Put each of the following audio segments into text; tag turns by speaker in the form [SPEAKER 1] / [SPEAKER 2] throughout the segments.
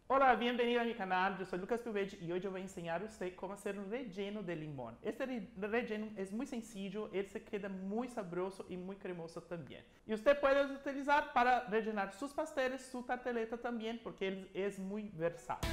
[SPEAKER 1] Hola, bienvenido a mi canal, yo soy Lucas Piovedi y hoy yo voy a enseñar a usted cómo hacer un relleno de limón. Este relleno es muy sencillo, él se queda muy sabroso y muy cremoso también. Y usted puede utilizar para rellenar sus pasteles, su tarteleta también, porque él es muy versátil.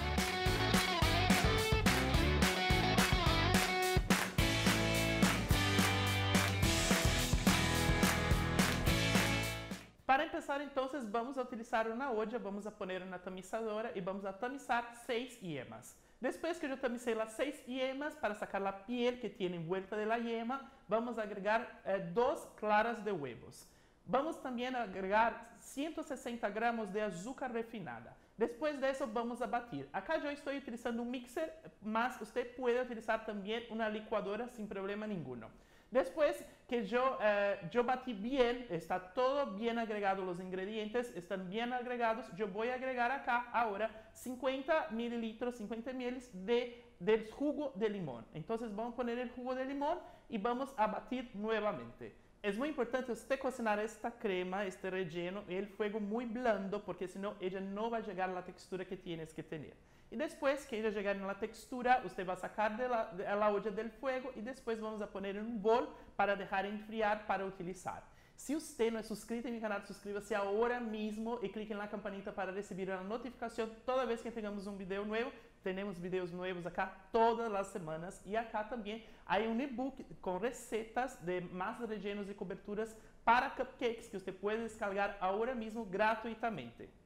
[SPEAKER 1] Para empezar, entonces, vamos a utilizar una olla, vamos a poner una tamizadora y vamos a tamizar 6 yemas. Después que yo tamicé las 6 yemas, para sacar la piel que tiene envuelta de la yema, vamos a agregar 2 claras de huevos. Vamos también a agregar 160 gramos de azúcar refinada. Después de eso vamos a batir. Acá yo estoy utilizando un mixer, mas usted puede utilizar también una licuadora sin problema ninguno. Después que yo batí bien, está todo bien agregado, los ingredientes están bien agregados, yo voy a agregar acá ahora 50 mililitros, 50 ml del jugo de limón. Entonces vamos a poner el jugo de limón y vamos a batir nuevamente. Es muy importante usted cocinar esta crema, este relleno, en el fuego muy blando, porque si no, ella no va a llegar a la textura que tienes que tener. Y después que ella llegue a la textura, usted va a sacar de la olla del fuego y después vamos a poner en un bol para dejar enfriar para utilizar. Si usted no es suscrito en mi canal, suscríbase ahora mismo y clique en la campanita para recibir una notificación toda vez que tengamos un video nuevo. Tenemos videos nuevos acá todas las semanas y acá también hay un ebook con recetas de más rellenos y coberturas para cupcakes que usted puede descargar ahora mismo gratuitamente.